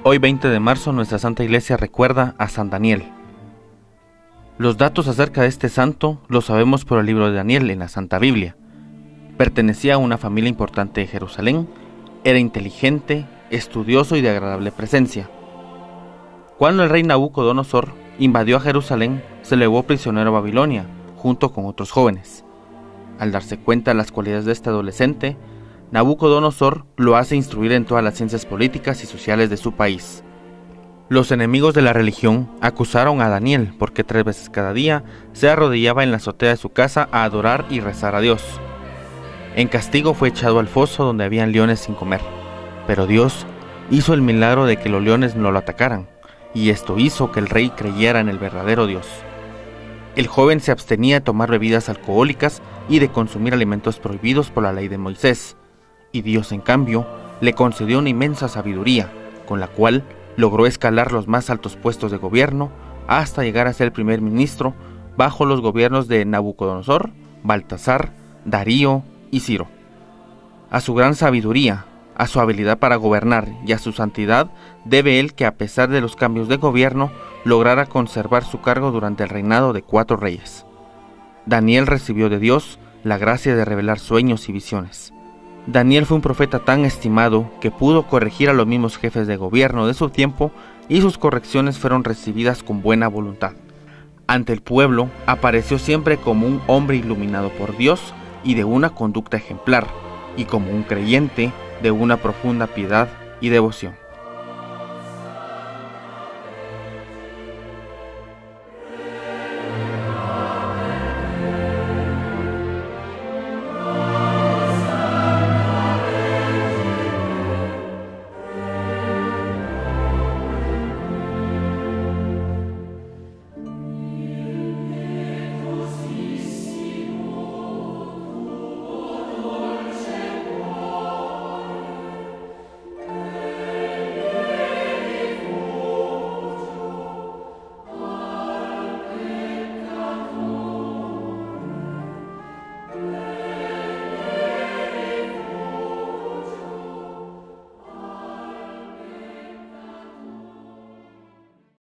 Hoy 20 de marzo nuestra Santa Iglesia recuerda a San Daniel. Los datos acerca de este santo los sabemos por el libro de Daniel en la Santa Biblia. Pertenecía a una familia importante de Jerusalén, era inteligente, estudioso y de agradable presencia. Cuando el rey Nabucodonosor invadió a Jerusalén, se lo llevó prisionero a Babilonia, junto con otros jóvenes. Al darse cuenta de las cualidades de este adolescente, Nabucodonosor lo hace instruir en todas las ciencias políticas y sociales de su país. Los enemigos de la religión acusaron a Daniel porque 3 veces cada día se arrodillaba en la azotea de su casa a adorar y rezar a Dios. En castigo fue echado al foso donde habían leones sin comer, pero Dios hizo el milagro de que los leones no lo atacaran, y esto hizo que el rey creyera en el verdadero Dios. El joven se abstenía de tomar bebidas alcohólicas y de consumir alimentos prohibidos por la ley de Moisés, y Dios en cambio le concedió una inmensa sabiduría, con la cual logró escalar los más altos puestos de gobierno hasta llegar a ser el primer ministro bajo los gobiernos de Nabucodonosor, Baltasar, Darío y Ciro. A su gran sabiduría, a su habilidad para gobernar y a su santidad debe él que, a pesar de los cambios de gobierno, lograra conservar su cargo durante el reinado de 4 reyes. Daniel recibió de Dios la gracia de revelar sueños y visiones. Daniel fue un profeta tan estimado que pudo corregir a los mismos jefes de gobierno de su tiempo, y sus correcciones fueron recibidas con buena voluntad. Ante el pueblo apareció siempre como un hombre iluminado por Dios y de una conducta ejemplar, y como un creyente de una profunda piedad y devoción.